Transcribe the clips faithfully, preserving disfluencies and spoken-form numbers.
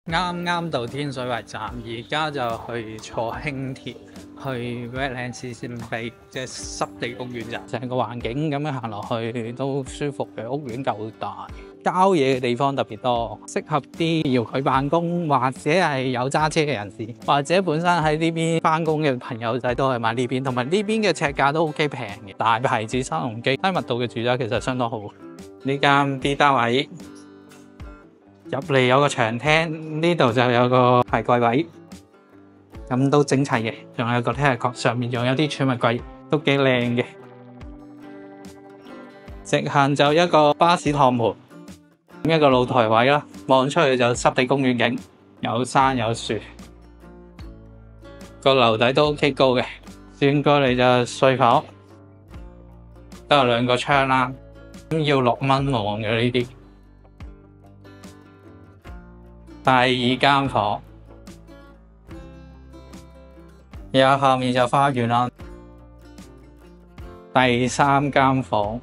啱啱到天水圍站，而家就去坐輕鐵去 Wetlands 先飛，即係濕地公園站。成個環境咁樣行落去都舒服嘅，屋苑夠大，郊野嘅地方特別多，適合啲遙距辦公或者係有揸車嘅人士，或者本身喺呢邊翻工嘅朋友仔都係買呢邊，同埋呢邊嘅尺價都 OK 平嘅，大牌子新鴻基低密度嘅住宅其實相當好。呢間 B 單位。入嚟有個長廳，呢度就有個鞋櫃位，咁都整齊嘅。仲有個廳角，上面仲有啲儲物櫃，都幾靚嘅。直行就一個巴士趟門，一個露台位啦，望出去就濕地公園景，有山有樹，個樓底都 OK 高嘅。轉過嚟就睡房，都有兩個窗啦，咁要六蚊望嘅呢啲。第二間房，然後下面就花園啦。第三間房，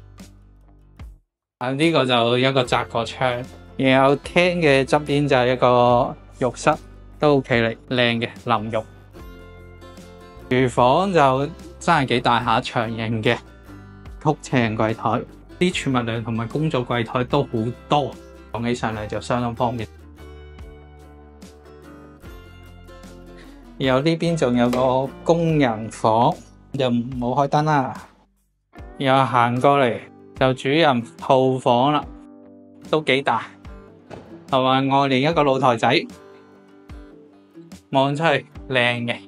啊呢個就一個窄角窗，然後廳嘅側邊就係一個浴室，都 OK 嚟，靚嘅淋浴。廚房就真係幾大下，長形嘅曲斜櫃台，啲儲物量同埋工作櫃台都好多，講起上嚟就相當方便。然後呢邊仲有個工人房，就冇開燈啦。然後行過嚟就主人套房啦，都幾大，同埋外連一個露台仔，望出去靚嘅。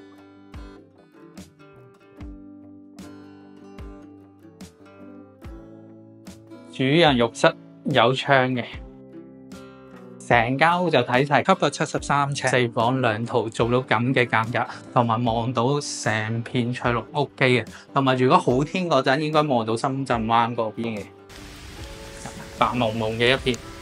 主人浴室有窗嘅。成間屋就睇齊，吸到七十三尺，四房兩套做到咁嘅間隔，同埋望到成片翠綠 OK 嘅，同埋如果好天嗰陣應該望到深圳灣嗰邊嘅，白蒙蒙嘅一片。